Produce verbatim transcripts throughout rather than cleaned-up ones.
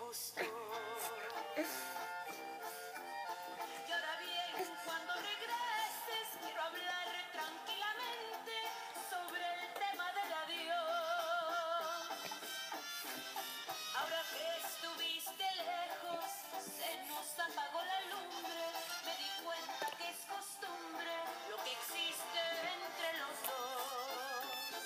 gustó. Y ahora bien, cuando regreses, quiero hablar tranquilamente sobre el tema del adiós. Ahora que estuviste lejos, se nos apagó la lumbre. Me di cuenta que es costumbre lo que existe entre los dos.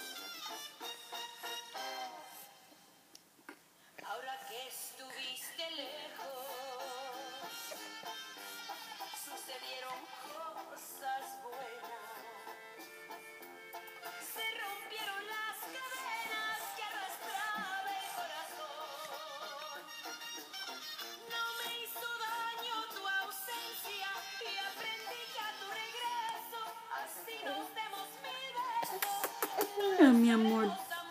Ahora que estuviste lejos, sucedieron cosas buenas. Se rompieron las cadenas que arrastraba el corazón. No me hizo daño tu ausencia y aprendí que a tu regreso así nos demos mil besos. Ay, mi amor.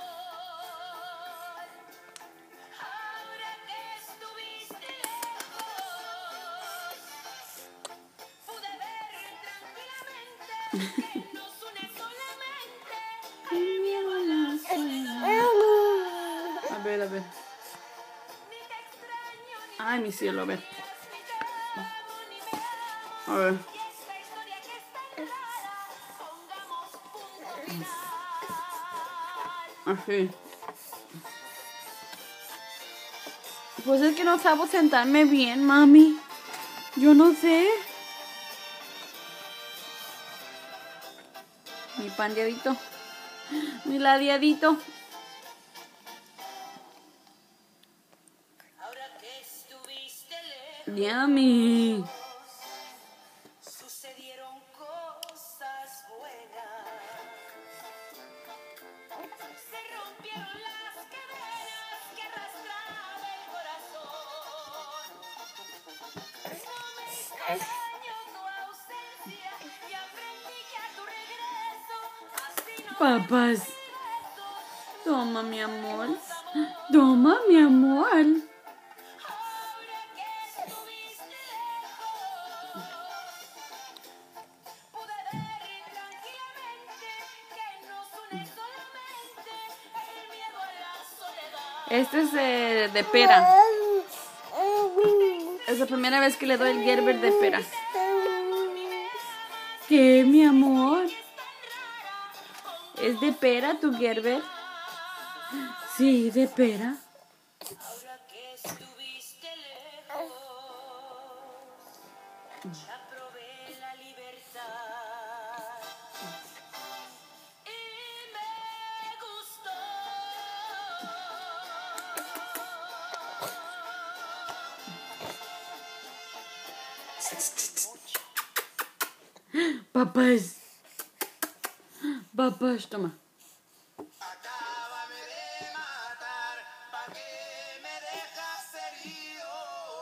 Ahora que estuviste lejos, pude ver tranquilamente que nos une solamente el miedo a la soledad. A ver, a ver. Ni te extraño, ni Ay, mi cielo, a ver. ni te amo, ni me amo. A ver. Y esta historia que es tan rara, pongamos punto final. Así. Pues es que no sabo sentarme bien, mami. Yo no sé. Mi pandeadito. Mi ladeadito. Ahora que estuviste lejos, Yummy. sucedieron cosas buenas. Se rompieron las cadenas que arrastraba el corazón. No me hizo daño tu ausencia y aprendí que a tu regreso así no Papas. Toma, mi amor. Toma, mi amor. Ahora que estuviste lejos, pude ver tranquilamente que nos une solamente el miedo a la soledad. Este es eh, de pera. Es la primera vez que le doy el Gerber de pera. ¿Qué, mi amor? ¿Es de pera tu Gerber? Sí, de pera. Ahora que estuviste lejos, ya probé la libertad y me gustó. Papas. Papas, toma. Acábame de matar, ¿pa' qué me dejas herido?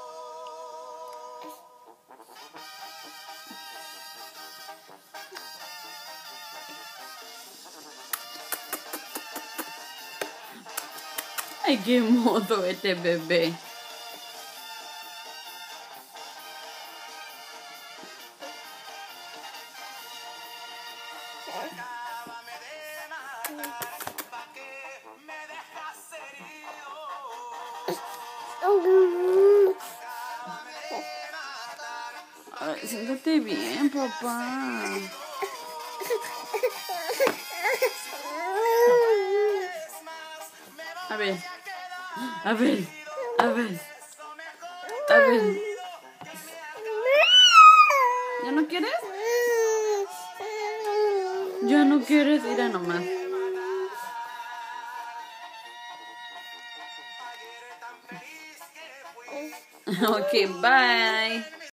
Ay, qué modo este bebé. Acábame de matar, ¿pa' qué me dejas herido? Acábame de matar, Ay, siéntate bien, papá. es más, me voy A ver, a quedar a ver, a ver, eso mejor a ver. que me ¿Ya no quieres? Ya no quieres ir a nomás. ayer tan feliz que fui. Ok, bye.